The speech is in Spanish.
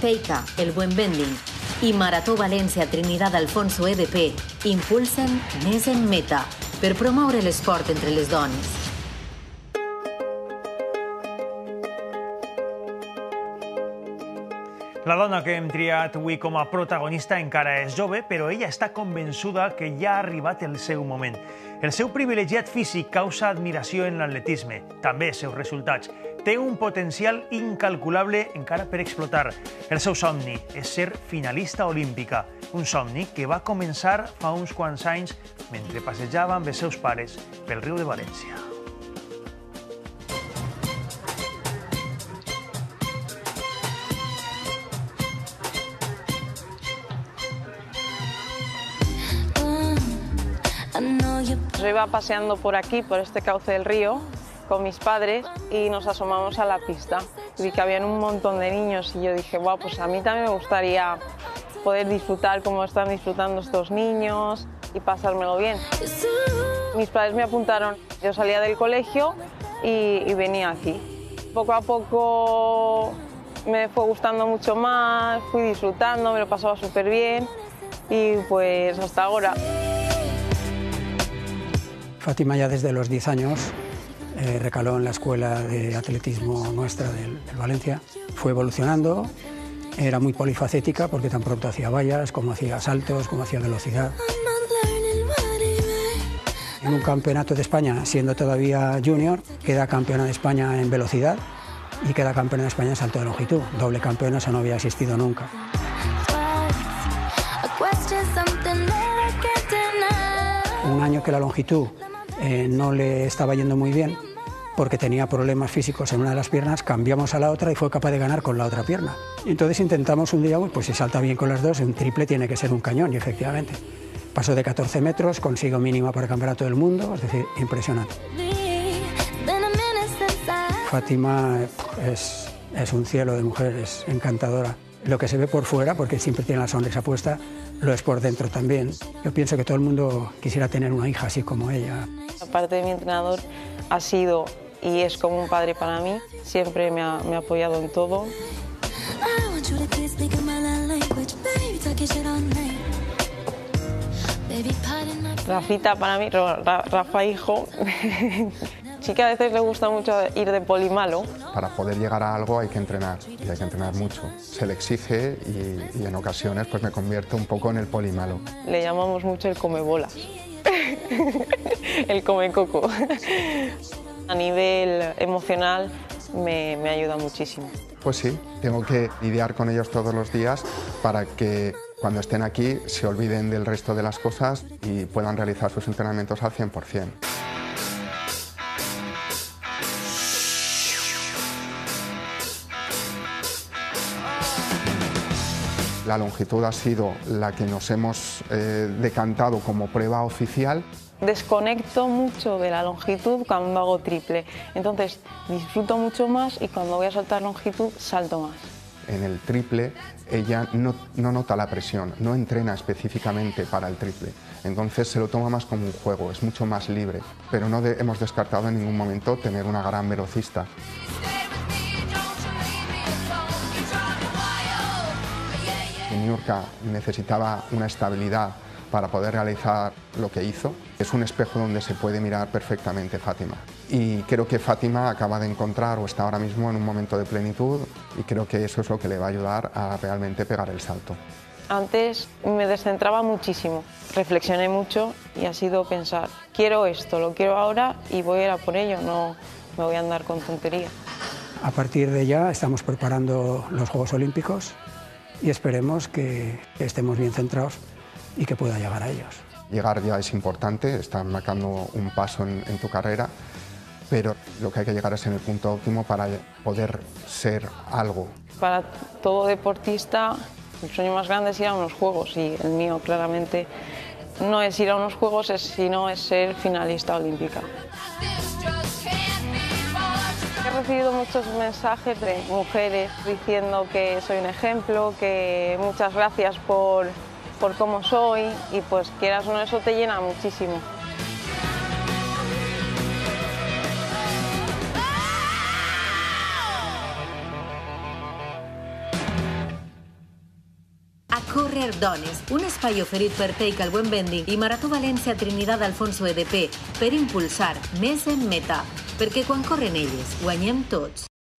Feica, el Buen Vending, i Marató València Trinidad Alfonso EDP impulsen Més en Meta per promoure l'esport entre les dones. La dona que hem triat avui com a protagonista encara és jove, però ella està convençuda que ja ha arribat el seu moment. El seu privilegiat físic causa admiració en l'atletisme, també els seus resultats. Té un potencial incalculable encara per explotar. El seu somni és ser finalista olímpica, un somni que va començar fa uns quants anys mentre passejava amb els seus pares pel riu de València. Yo iba paseando por aquí, por este cauce del río, con mis padres y nos asomamos a la pista. Y vi que habían un montón de niños y yo dije, wow, pues a mí también me gustaría poder disfrutar como están disfrutando estos niños y pasármelo bien. Mis padres me apuntaron, yo salía del colegio y venía aquí. Poco a poco me fue gustando mucho más, fui disfrutando, me lo pasaba súper bien y pues hasta ahora. Fátima ya desde los 10 años recaló en la escuela de atletismo nuestra del Valencia. Fue evolucionando, era muy polifacética porque tan pronto hacía vallas, como hacía saltos, como hacía velocidad. En un campeonato de España, siendo todavía junior, queda campeona de España en velocidad y queda campeona de España en salto de longitud. Doble campeona, eso no había existido nunca. Un año que la longitud no le estaba yendo muy bien porque tenía problemas físicos en una de las piernas, cambiamos a la otra y fue capaz de ganar con la otra pierna. Y entonces intentamos un día, pues si salta bien con las dos, un triple tiene que ser un cañón, y efectivamente. Pasó de 14 metros, consigo mínima para el Campeonato del Mundo, es decir, impresionante. Fátima es un cielo de mujer, es encantadora. Lo que se ve por fuera, porque siempre tiene la sonrisa puesta, lo es por dentro también. Yo pienso que todo el mundo quisiera tener una hija así como ella. Aparte de mi entrenador, ha sido y es como un padre para mí. Siempre me ha apoyado en todo. Rafita para mí, Rafa hijo, sí que a veces le gusta mucho ir de polimalo. Para poder llegar a algo hay que entrenar, y hay que entrenar mucho. Se le exige y en ocasiones pues me convierto un poco en el polimalo. Le llamamos mucho el come bolas, el come coco. A nivel emocional me ayuda muchísimo. Pues sí, tengo que lidiar con ellos todos los días para que cuando estén aquí se olviden del resto de las cosas y puedan realizar sus entrenamientos al 100%. La longitud ha sido la que nos hemos decantado como prueba oficial. Desconecto mucho de la longitud cuando hago triple, entonces disfruto mucho más y cuando voy a saltar longitud salto más. En el triple ella no nota la presión, no entrena específicamente para el triple, entonces se lo toma más como un juego, es mucho más libre, pero no hemos descartado en ningún momento tener una gran velocista. Niurka necesitaba una estabilidad para poder realizar lo que hizo. Es un espejo donde se puede mirar perfectamente Fátima. Y creo que Fátima acaba de encontrar o está ahora mismo en un momento de plenitud y creo que eso es lo que le va a ayudar a realmente pegar el salto. Antes me descentraba muchísimo, reflexioné mucho y ha sido pensar, quiero esto, lo quiero ahora y voy a ir a por ello, no me voy a andar con tonterías. A partir de ya estamos preparando los Juegos Olímpicos y esperemos que estemos bien centrados y que pueda llegar a ellos. Llegar ya es importante, estás marcando un paso en tu carrera, pero lo que hay que llegar es en el punto óptimo para poder ser algo. Para todo deportista, el sueño más grande es ir a unos Juegos y el mío claramente no es ir a unos Juegos, sino es ser finalista olímpica. He recibido muchos mensajes de mujeres diciendo que soy un ejemplo, que muchas gracias por cómo soy y pues quieras o no, eso te llena muchísimo. Córrer Dones, un espai oferit per Take al Buen Vending i Marató València Trinidad Alfonso EDP per impulsar Més en Meta, perquè quan corren elles guanyem tots.